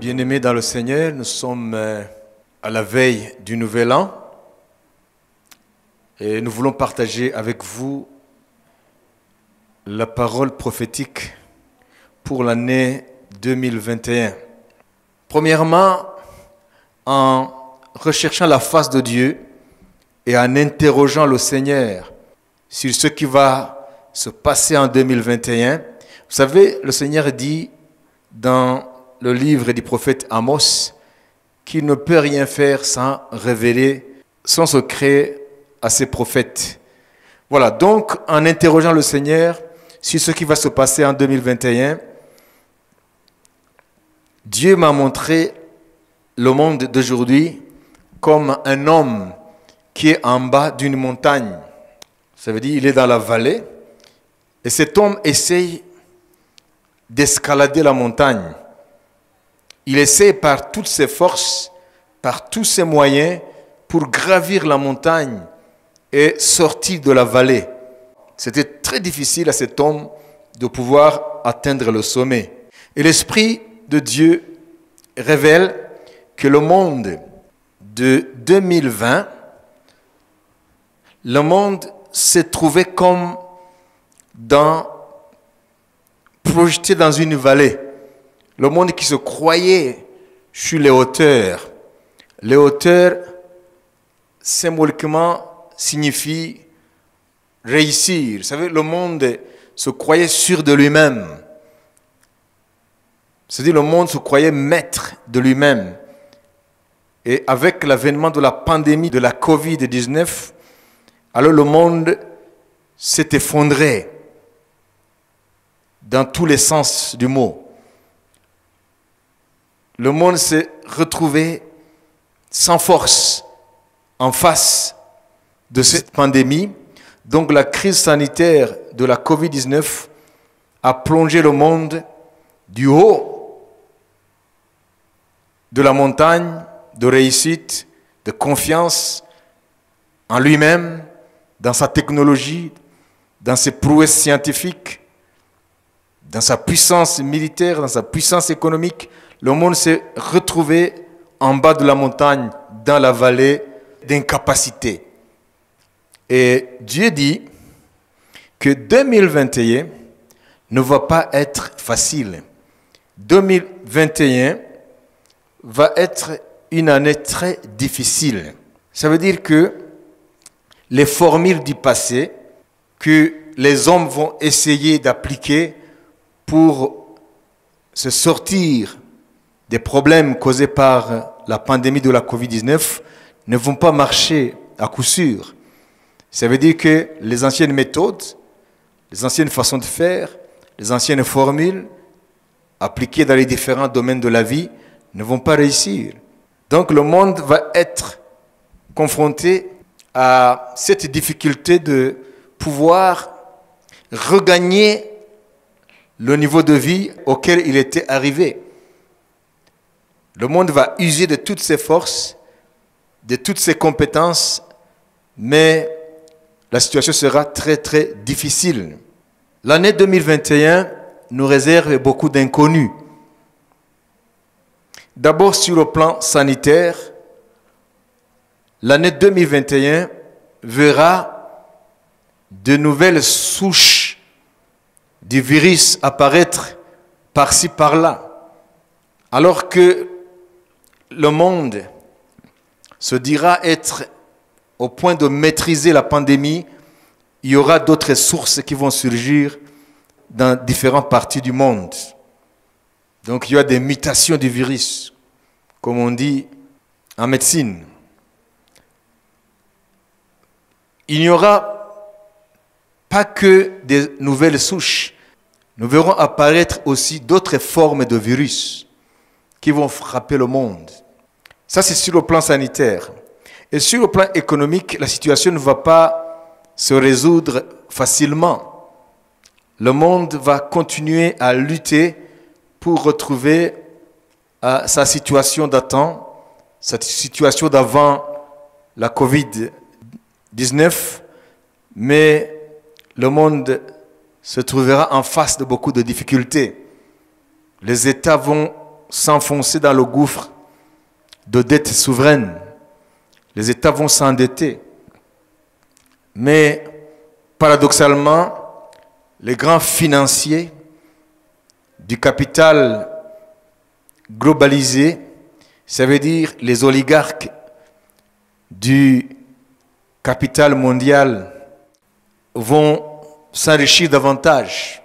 Bien-aimés dans le Seigneur, nous sommes à la veille du Nouvel An et nous voulons partager avec vous la parole prophétique pour l'année 2021. Premièrement, en recherchant la face de Dieu et en interrogeant le Seigneur sur ce qui va se passer en 2021. Vous savez, le Seigneur dit dans le livre du prophète Amos qu'il ne peut rien faire sans révéler son secret à ses prophètes. Voilà, donc en interrogeant le Seigneur sur ce qui va se passer en 2021, Dieu m'a montré le monde d'aujourd'hui comme un homme qui est en bas d'une montagne. Ça veut dire qu'il est dans la vallée et cet homme essaye d'escalader la montagne. Il essaie par toutes ses forces, par tous ses moyens, pour gravir la montagne et sortir de la vallée. C'était très difficile à cet homme de pouvoir atteindre le sommet. Et l'Esprit de Dieu révèle que le monde de 2020, le monde s'est trouvé comme projeté dans une vallée. Le monde qui se croyait sur les hauteurs. Les hauteurs, symboliquement, signifie réussir. Vous savez, le monde se croyait sûr de lui-même. C'est-à-dire, le monde se croyait maître de lui-même. Et avec l'avènement de la pandémie de la Covid-19, alors le monde s'est effondré dans tous les sens du mot. Le monde s'est retrouvé sans force en face de cette pandémie. Donc la crise sanitaire de la Covid-19 a plongé le monde du haut de la montagne de réussite, de confiance en lui-même, dans sa technologie, dans ses prouesses scientifiques, dans sa puissance militaire, dans sa puissance économique. Le monde s'est retrouvé en bas de la montagne, dans la vallée d'incapacité. Et Dieu dit que 2021 ne va pas être facile. 2021 va être une année très difficile. Ça veut dire que les formules du passé que les hommes vont essayer d'appliquer pour se sortir des problèmes causés par la pandémie de la Covid-19 ne vont pas marcher à coup sûr. Ça veut dire que les anciennes méthodes, les anciennes façons de faire, les anciennes formules appliquées dans les différents domaines de la vie ne vont pas réussir. Donc le monde va être confronté à cette difficulté de pouvoir regagner le niveau de vie auquel il était arrivé. Le monde va user de toutes ses forces, de toutes ses compétences, mais la situation sera très très difficile. L'année 2021 nous réserve beaucoup d'inconnus. D'abord sur le plan sanitaire, l'année 2021 verra de nouvelles souches du virus apparaître par-ci par-là, alors que le monde se dira être au point de maîtriser la pandémie, il y aura d'autres sources qui vont surgir dans différentes parties du monde. Donc il y a des mutations du virus, comme on dit en médecine. Il n'y aura pas que des nouvelles souches. Nous verrons apparaître aussi d'autres formes de virus qui vont frapper le monde. Ça, c'est sur le plan sanitaire. Et sur le plan économique, la situation ne va pas se résoudre facilement. Le monde va continuer à lutter pour retrouver sa situation d'antan, sa situation d'avant la Covid-19, mais le monde se trouvera en face de beaucoup de difficultés. Les États vont s'enfoncer dans le gouffre de dettes souveraines. Les États vont s'endetter. Mais paradoxalement, les grands financiers du capital globalisé, ça veut dire les oligarques du capital mondial, vont s'enrichir davantage.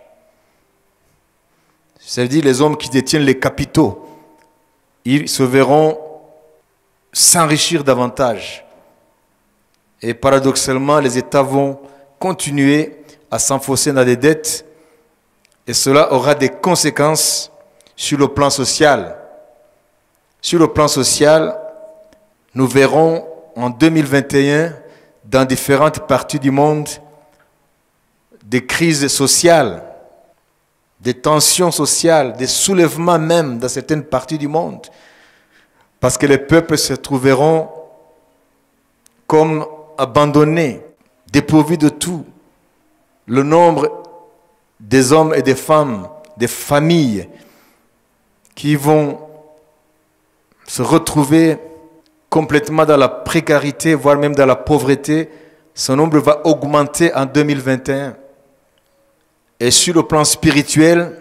Ça veut dire les hommes qui détiennent les capitaux, ils se verront s'enrichir davantage. Et paradoxalement, les États vont continuer à s'enfoncer dans des dettes et cela aura des conséquences sur le plan social. Sur le plan social, nous verrons en 2021, dans différentes parties du monde, des crises sociales, des tensions sociales, des soulèvements même dans certaines parties du monde, parce que les peuples se trouveront comme abandonnés, dépourvus de tout. Le nombre des hommes et des femmes, des familles qui vont se retrouver complètement dans la précarité, voire même dans la pauvreté, ce nombre va augmenter en 2021. Et sur le plan spirituel,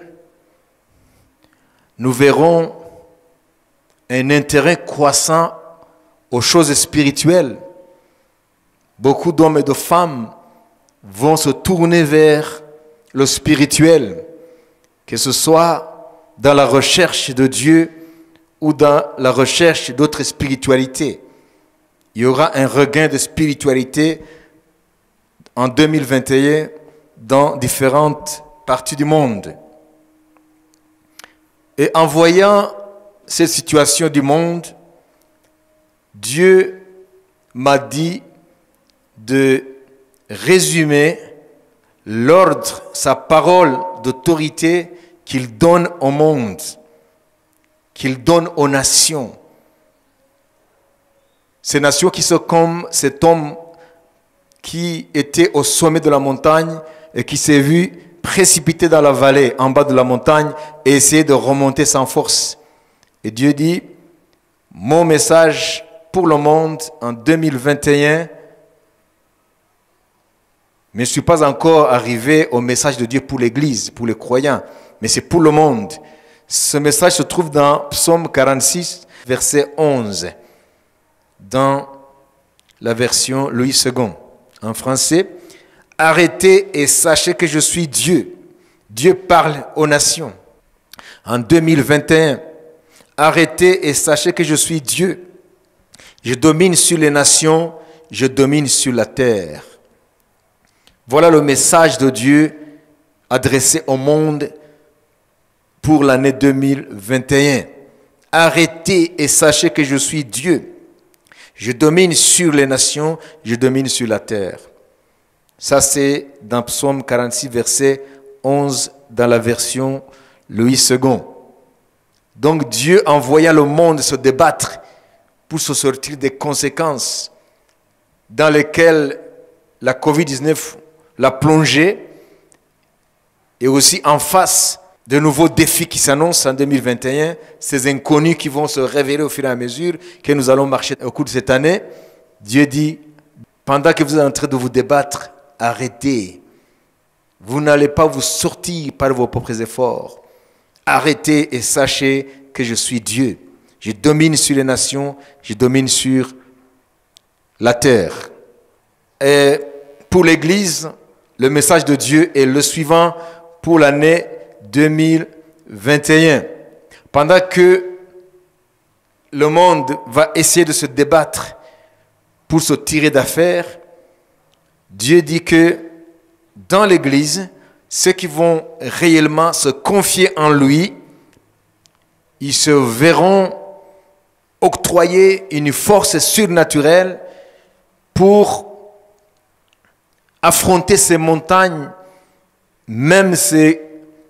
nous verrons un intérêt croissant aux choses spirituelles. Beaucoup d'hommes et de femmes vont se tourner vers le spirituel, que ce soit dans la recherche de Dieu ou dans la recherche d'autres spiritualités. Il y aura un regain de spiritualité en 2021 dans différentes parties du monde. Et en voyant cette situation du monde, Dieu m'a dit de résumer l'ordre, sa parole d'autorité qu'il donne au monde, qu'il donne aux nations. Ces nations qui sont comme cet homme qui était au sommet de la montagne et qui s'est vu précipité dans la vallée, en bas de la montagne, et essayer de remonter sans force. Et Dieu dit, mon message pour le monde en 2021, mais je ne suis pas encore arrivé au message de Dieu pour l'Église, pour les croyants, mais c'est pour le monde. Ce message se trouve dans Psaume 46, verset 11, dans la version Louis II. En français, « Arrêtez et sachez que je suis Dieu. » Dieu parle aux nations. En 2021, « Arrêtez et sachez que je suis Dieu. Je domine sur les nations, je domine sur la terre. » Voilà le message de Dieu adressé au monde pour l'année 2021. Arrêtez et sachez que je suis Dieu. Je domine sur les nations, je domine sur la terre. Ça, c'est dans Psaume 46, verset 11, dans la version Louis II. Donc Dieu envoya le monde se débattre pour se sortir des conséquences dans lesquelles la COVID-19 l'a plongé, et aussi en face de nouveaux défis qui s'annoncent en 2021, ces inconnus qui vont se révéler au fur et à mesure que nous allons marcher au cours de cette année. Dieu dit, pendant que vous êtes en train de vous débattre, arrêtez. Vous n'allez pas vous sortir par vos propres efforts. Arrêtez et sachez que je suis Dieu. Je domine sur les nations, je domine sur la terre. Et pour l'Église, le message de Dieu est le suivant pour l'année 2021. Pendant que le monde va essayer de se débattre pour se tirer d'affaire, Dieu dit que dans l'Église, ceux qui vont réellement se confier en lui, ils se verront octroyer une force surnaturelle pour affronter ces montagnes, même ces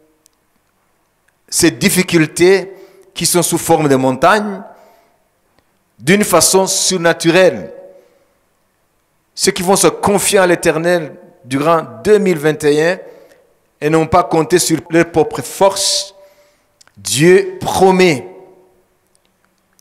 difficultés qui sont sous forme de montagnes, d'une façon surnaturelle. Ceux qui vont se confier à l'Éternel durant 2021 et n'ont pas compté sur leur propre force, Dieu promet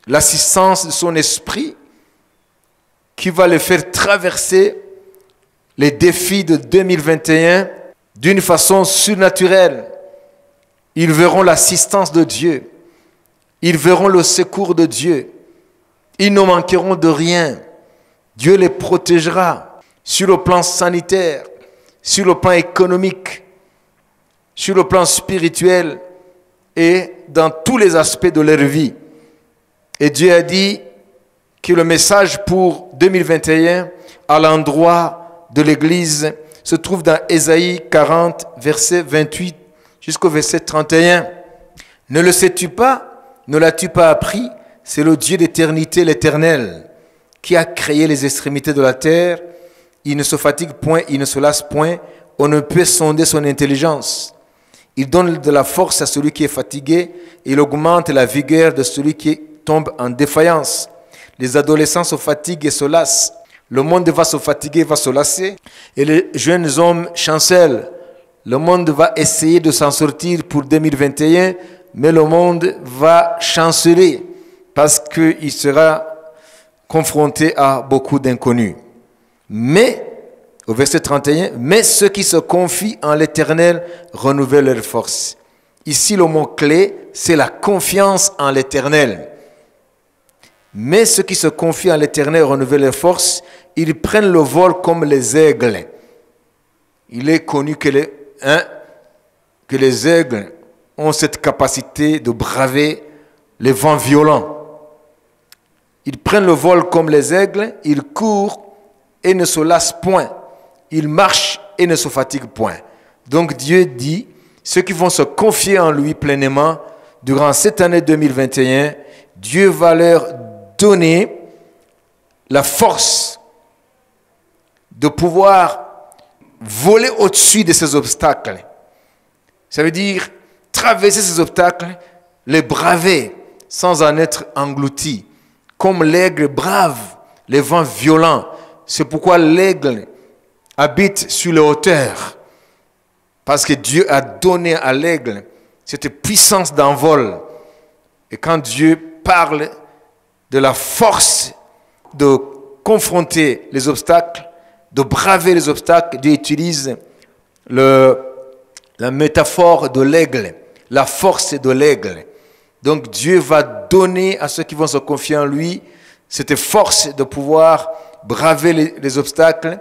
l'assistance de son esprit qui va les faire traverser les défis de 2021 d'une façon surnaturelle. Ils verront l'assistance de Dieu. Ils verront le secours de Dieu. Ils ne manqueront de rien. Dieu les protégera sur le plan sanitaire, sur le plan économique, sur le plan spirituel et dans tous les aspects de leur vie. Et Dieu a dit que le message pour 2021 à l'endroit de l'Église se trouve dans Ésaïe 40, verset 28 jusqu'au verset 31. Ne le sais-tu pas? Ne l'as-tu pas appris? C'est le Dieu d'éternité, l'Éternel, qui a créé les extrémités de la terre. Il ne se fatigue point, il ne se lasse point. On ne peut sonder son intelligence. Il donne de la force à celui qui est fatigué. Il augmente la vigueur de celui qui tombe en défaillance. Les adolescents se fatiguent et se lassent. Le monde va se fatiguer, va se lasser. Et les jeunes hommes chancellent. Le monde va essayer de s'en sortir pour 2021, mais le monde va chanceler parce qu'il sera confronté à beaucoup d'inconnus. Mais, au verset 31, mais ceux qui se confient en l'Éternel renouvellent leur force. Ici, le mot-clé, c'est la confiance en l'Éternel. Mais ceux qui se confient en l'Éternel renouvellent leur force. Ils prennent le vol comme les aigles. Il est connu que les aigles ont cette capacité de braver les vents violents. Ils prennent le vol comme les aigles, ils courent et ne se lassent point. Ils marchent et ne se fatiguent point. Donc Dieu dit, ceux qui vont se confier en lui pleinement, durant cette année 2021, Dieu va leur donner la force de pouvoir voler au-dessus de ces obstacles. Ça veut dire traverser ces obstacles, les braver sans en être englouti. Comme l'aigle brave les vents violents. C'est pourquoi l'aigle habite sur les hauteurs. Parce que Dieu a donné à l'aigle cette puissance d'envol. Et quand Dieu parle de la force de confronter les obstacles, de braver les obstacles, Dieu utilise la métaphore de l'aigle, la force de l'aigle. Donc Dieu va donner à ceux qui vont se confier en lui cette force de pouvoir braver les obstacles,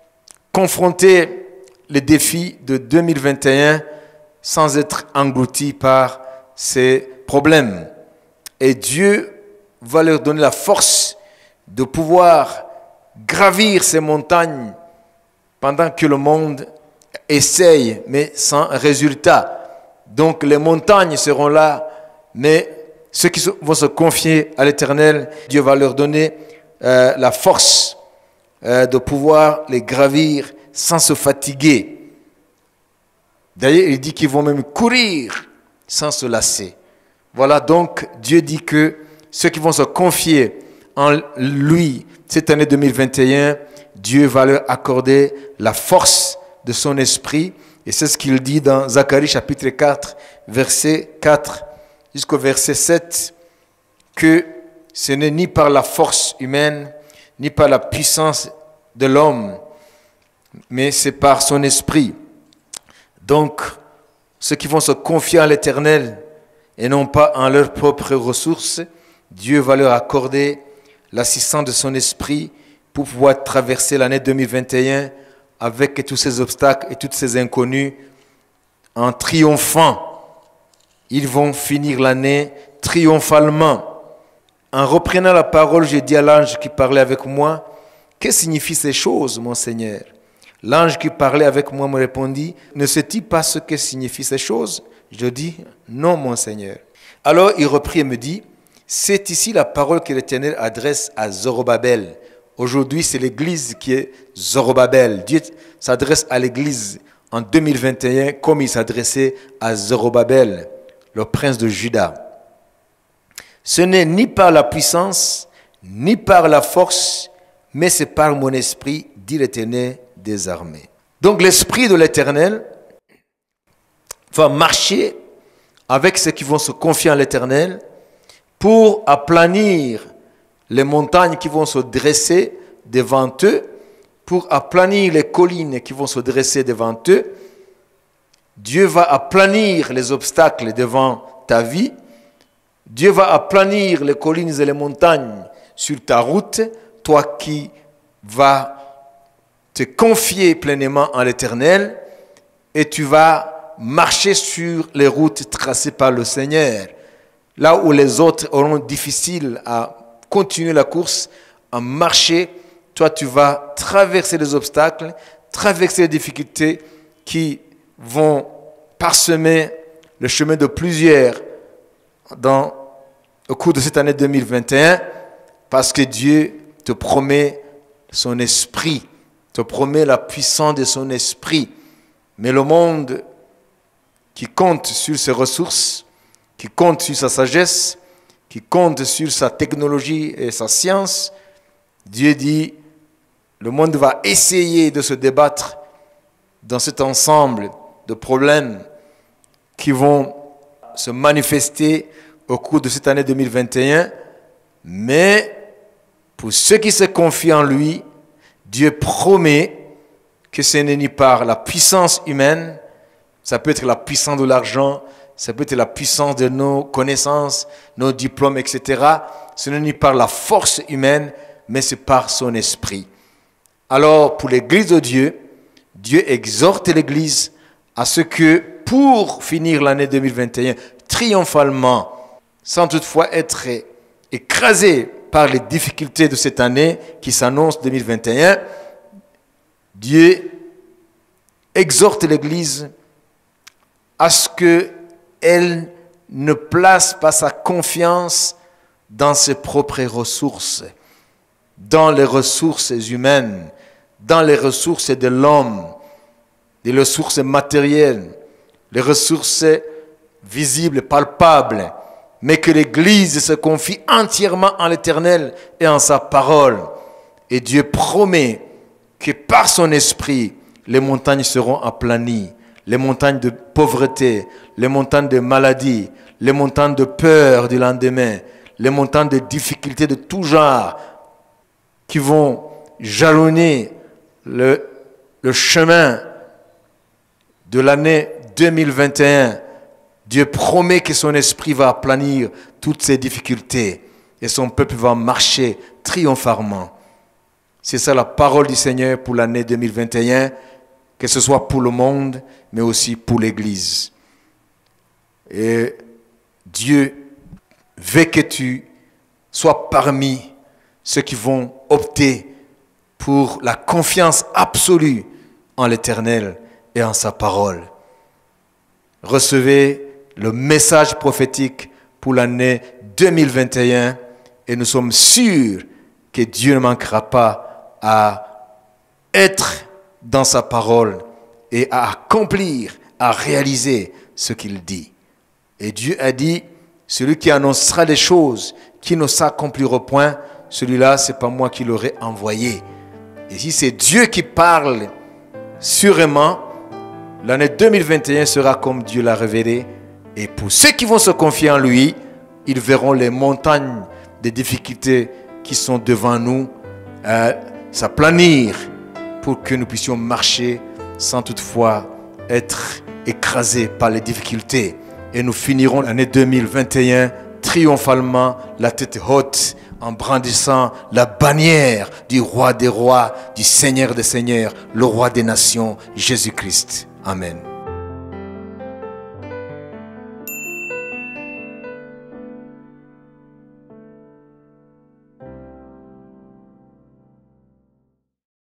confronter les défis de 2021 sans être engloutis par ces problèmes. Et Dieu va leur donner la force de pouvoir gravir ces montagnes pendant que le monde essaye, mais sans résultat. Donc les montagnes seront là, mais ceux qui vont se confier à l'Éternel, Dieu va leur donner la force de pouvoir les gravir sans se fatiguer. D'ailleurs, il dit qu'ils vont même courir sans se lasser. Voilà, donc Dieu dit que ceux qui vont se confier en lui cette année 2021, Dieu va leur accorder la force de son esprit. Et c'est ce qu'il dit dans Zacharie chapitre 4, verset 4 jusqu'au verset 7, que ce n'est ni par la force humaine, ni par la puissance de l'homme, mais c'est par son esprit. Donc, ceux qui vont se confier à l'Éternel et non pas en leurs propres ressources, Dieu va leur accorder l'assistance de son esprit pour pouvoir traverser l'année 2021 avec tous ces obstacles et toutes ces inconnus en triomphant. Ils vont finir l'année triomphalement. En reprenant la parole, j'ai dit à l'ange qui parlait avec moi, « Que signifient ces choses, mon Seigneur ?» L'ange qui parlait avec moi me répondit, « Ne sais-tu pas ce que signifient ces choses ?» Je dis, « Non, mon Seigneur. » Alors il reprit et me dit, « C'est ici la parole que l'Éternel adresse à Zorobabel. » Aujourd'hui, c'est l'Église qui est Zorobabel. Dieu s'adresse à l'Église en 2021 comme il s'adressait à Zorobabel, le prince de Juda. Ce n'est ni par la puissance, ni par la force, mais c'est par mon esprit, dit l'Éternel des armées. Donc l'esprit de l'Éternel va marcher avec ceux qui vont se confier en l'Éternel pour aplanir les montagnes qui vont se dresser devant eux, pour aplanir les collines qui vont se dresser devant eux. Dieu va aplanir les obstacles devant ta vie. Dieu va aplanir les collines et les montagnes sur ta route, toi qui vas te confier pleinement en l'Éternel, et tu vas marcher sur les routes tracées par le Seigneur. Là où les autres auront difficile à continuer la course, à marcher, toi tu vas traverser les obstacles, traverser les difficultés qui vont parsemer le chemin de plusieurs au cours de cette année 2021, parce que Dieu te promet son esprit, te promet la puissance de son esprit. Mais le monde qui compte sur ses ressources, qui compte sur sa sagesse, qui compte sur sa technologie et sa science, Dieu dit, le monde va essayer de se débattre dans cet ensemble de problèmes qui vont se manifester au cours de cette année 2021. Mais pour ceux qui se confient en lui, Dieu promet que ce n'est ni par la puissance humaine, ça peut être la puissance de l'argent, ça peut être la puissance de nos connaissances, nos diplômes, etc. Ce n'est ni par la force humaine, mais c'est par son esprit. Alors, pour l'Église de Dieu, Dieu exhorte l'Église à ce que, pour finir l'année 2021 triomphalement, sans toutefois être écrasé par les difficultés de cette année qui s'annonce 2021, Dieu exhorte l'Église à ce qu'elle ne place pas sa confiance dans ses propres ressources, dans les ressources humaines, dans les ressources de l'homme, les ressources matérielles, les ressources visibles, palpables, mais que l'Église se confie entièrement en l'Éternel et en sa parole. Et Dieu promet que par son esprit, les montagnes seront aplanies, les montagnes de pauvreté, les montagnes de maladie, les montagnes de peur du lendemain, les montagnes de difficultés de tout genre qui vont jalonner le chemin de l'année 2021. Dieu promet que son esprit va aplanir toutes ces difficultés et son peuple va marcher triomphalement. C'est ça la parole du Seigneur pour l'année 2021, que ce soit pour le monde, mais aussi pour l'Église. Et Dieu veut que tu sois parmi ceux qui vont opter pour la confiance absolue en l'Éternel et en sa parole. Recevez le message prophétique pour l'année 2021 et nous sommes sûrs que Dieu ne manquera pas à être dans sa parole et à accomplir, à réaliser ce qu'il dit. Et Dieu a dit, celui qui annoncera des choses qui ne s'accompliront point, celui-là, ce n'est pas moi qui l'aurai envoyé. Et si c'est Dieu qui parle, sûrement, l'année 2021 sera comme Dieu l'a révélé. Et pour ceux qui vont se confier en lui, ils verront les montagnes des difficultés qui sont devant nous s'aplanir pour que nous puissions marcher sans toutefois être écrasés par les difficultés. Et nous finirons l'année 2021 triomphalement, la tête haute, en brandissant la bannière du roi des rois, du Seigneur des seigneurs, le roi des nations, Jésus-Christ. Amen.